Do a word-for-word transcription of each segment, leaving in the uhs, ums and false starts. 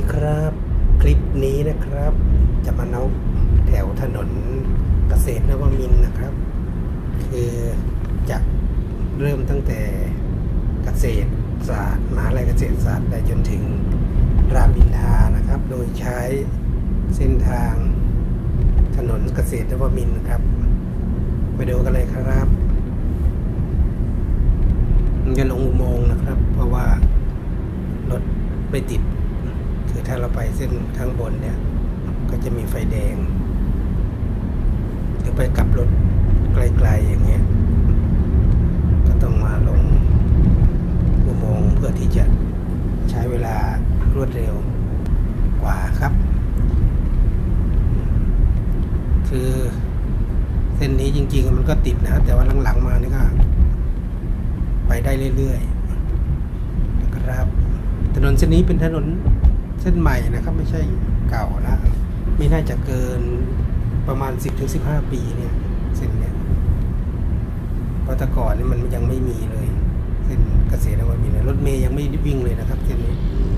ครับคลิปนี้นะครับจะมาเนาแถวถนนเกษตรนวมินทร์นะครับ คือจะเริ่มตั้งแต่เกษตรศาสตร์มหาวิทยาลัยเกษตรศาสตร์ไปจนถึงรามอินทรานะครับโดยใช้เส้นทางถนนเกษตรนวมินทร์ครับไปดูกันเลยครับมันจะลงอุโมงค์นะครับเพราะว่ารถไม่ติดคือถ้าเราไปเส้นข้างบนเนี่ยก็จะมีไฟแดงหรือไปกลับรถไกลๆอย่างเงี้ยก็ต้องมาลงอุโมงค์เพื่อที่จะใช้เวลารวดเร็วกว่าครับคือเส้นนี้จริงๆมันก็ติดนะแต่ว่าหลังๆมานี่ก็ไปได้เรื่อยๆนะครับถนนเส้นนี้เป็นถนนเส้นใหม่นะครับไม่ใช่เก่านะไม่น่าจะเกินประมาณ สิบถึงสิบห้า ปีเนี่ยเส้นเนี้ยเพราะแต่ก่อนนี่มันยังไม่มีเลยเส้นเกษตรนวมินทร์รถเมย์ยังไม่วิ่งเลยนะครับเส้นนี้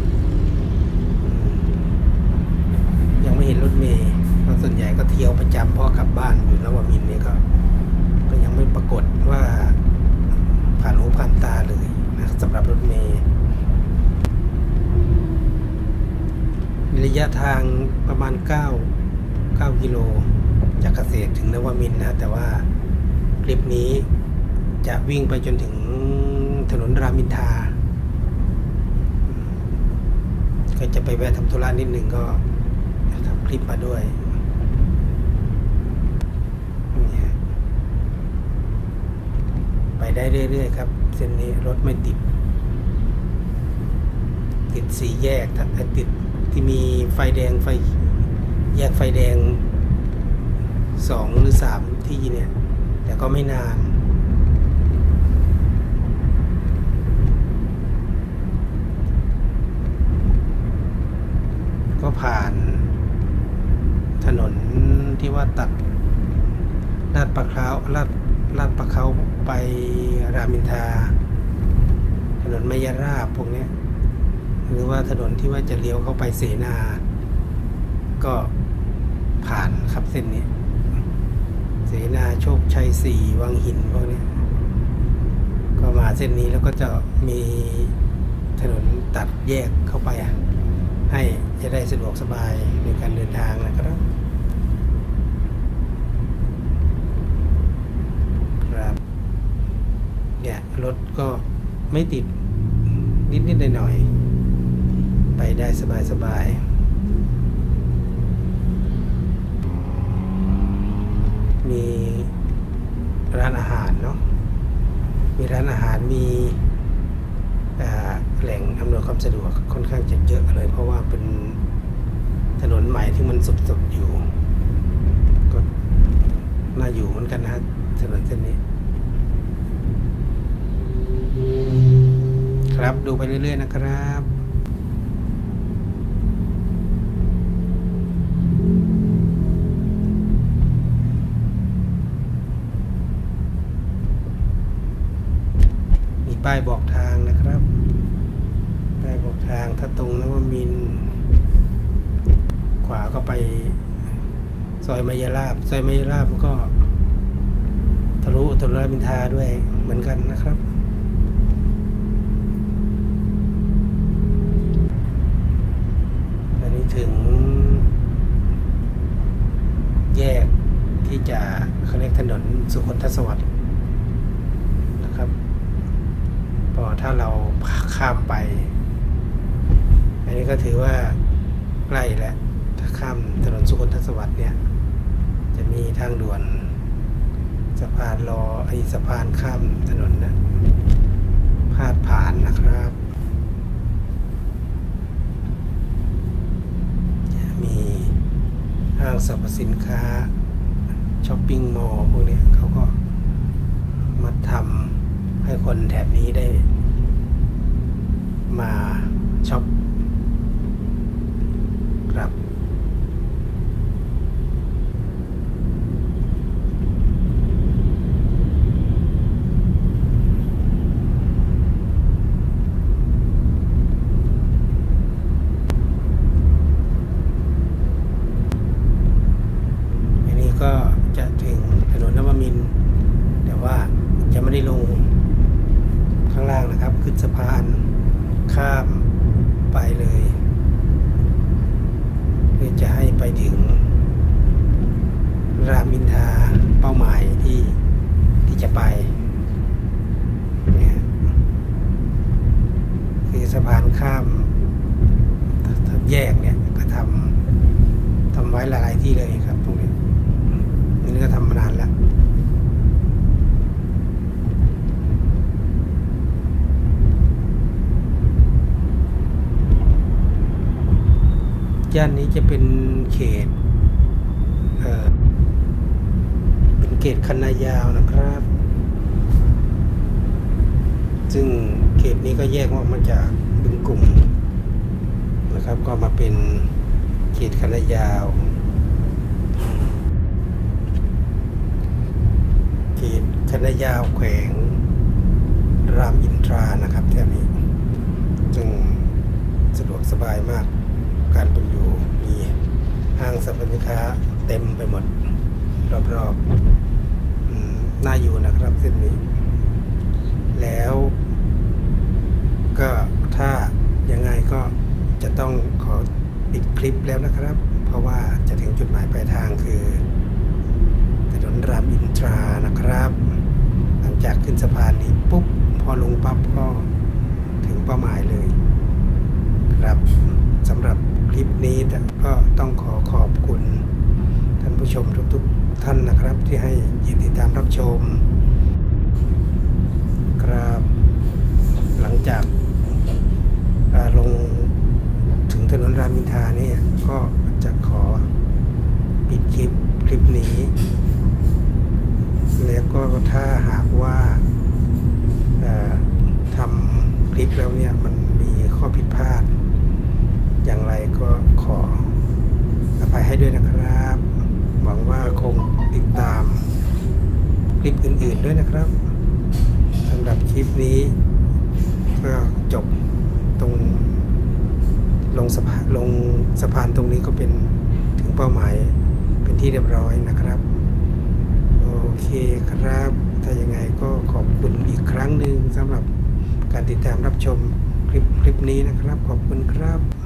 ยังไม่เห็นรถเมย์เพราะส่วนใหญ่ก็เที่ยวประจำเพราะกลับบ้านอยู่นวมินทร์นี่ก็ก็ยังไม่ปรากฏว่าผ่านหูผ่านตาเลยนะสำหรับรถเมย์ระยะทางประมาณเก้า เก้ากิโลจากเกษตรถึงนวมินทร์นะแต่ว่าคลิปนี้จะวิ่งไปจนถึงถนนรามอินทราก็จะไปแวะทำธุระนิดหนึ่งก็ทำคลิปมาด้วยไปได้เรื่อยๆครับเส้นนี้รถไม่ติดติดสี่แยกติดที่มีไฟแดงไฟแยกไฟแดงสองหรือสามที่เนี่ยแต่ก็ไม่นานก็ผ่านถนนที่ว่าตัดลาดปลาเคล้าลาดลาดปลาเคล้าไปรามอินทราถนนมยราบพวกนี้หรือว่าถนนที่ว่าจะเลี้ยวเข้าไปเสนาก็ผ่านครับเส้นนี้เสนาโชคชัยสี่วังหินพวกนี้ก็มาเส้นนี้แล้วก็จะมีถนนตัดแยกเข้าไปให้จะได้สะดวกสบายในการเดินทางนะครับครับเนี่ยรถก็ไม่ติดนิดๆหน่อยๆไปได้สบายๆมีร้านอาหารเนาะมีร้านอาหารมีแหล่งอำนวยความสะดวกค่อนข้างจะเยอะเลยเพราะว่าเป็นถนนใหม่ที่มันสดๆอยู่ก็น่าอยู่เหมือนกันนะถนนเส้นนี้ครับดูไปเรื่อยๆนะครับป้ายบอกทางนะครับป้ายบอกทางถ้าตรงนวมินทร์ขวาก็ไปซอยมยราบซอยมยราบก็ทะลุถนนรามอินทราด้วยเหมือนกันนะครับอันนี้ถึงแยกที่จะเขาเรียกถนนสุขนทสวัสดิ์นะครับพอถ้าเราข้ามไปอันนี้ก็ถือว่าใกล้แล้วถ้าข้ามถนนสุขนทสวัสดิ์เนี่ยจะมีทางด่วนสะพานรอไอ้สะพานข้ามถนนนะพาดผ่านนะครับมีห้างสรรพสินค้าช้อปปิ้งมอลล์พวกนี้เขาก็มาทำให้คนแถบนี้ได้มาช็อปครับไปเลยเพื่อจะให้ไปถึงรามอินทราเป้าหมายที่ที่จะไปเนี่ยคือสะพานข้ามแยกเนี่ยก็ทำทำไว้หลายๆที่เลยครับตรงนี้นี่ก็ทำมานานแล้วย่านนี้จะเป็นเขตเอ่อเป็นเขตคันนายาวนะครับซึ่งเขตนี้ก็แยกออกมาจากบึงกลุ่มนะครับก็มาเป็นเขตคันนายาวเขตคันนายาวแขวงรามอินทรานะครับแถวนี้ซึ่งสะดวกสบายมากการเป็นอยู่มีห้างสรรพสินค้าเต็มไปหมดรอบๆน่าอยู่นะครับเส้นนี้แล้วก็ถ้ายังไงก็จะต้องขอปิดคลิปแล้วนะครับเพราะว่าจะถึงจุดหมายปลายทางคือถนนรามอินทรานะครับหลังจากขึ้นสะพานนี้ปุ๊บพอลงปั๊บก็ถึงเป้าหมายเลยครับสำหรับคลิปนี้ก็ต้องขอขอบคุณท่านผู้ชมทุกๆท่านนะครับที่ให้ติดตามรับชมครับหลังจากลงถึงถนนรามอินทราเนี่ยก็จะขอปิดคลิปคลิปนี้แล้วก็ถ้าหากว่าทำคลิปแล้วเนี่ยมันมีข้อผิดพลาดอย่างไรก็ขออภัยให้ด้วยนะครับหวังว่าคงติดตามคลิปอื่นๆด้วยนะครับสำหรับคลิปนี้ก็จบตรงลงสะพานลงสะพานตรงนี้ก็เป็นถึงเป้าหมายเป็นที่เรียบร้อยนะครับโอเคครับถ้ายังไงก็ขอบคุณอีกครั้งหนึ่งสำหรับการติดตามรับชมคลิปคลิปนี้นะครับขอบคุณครับ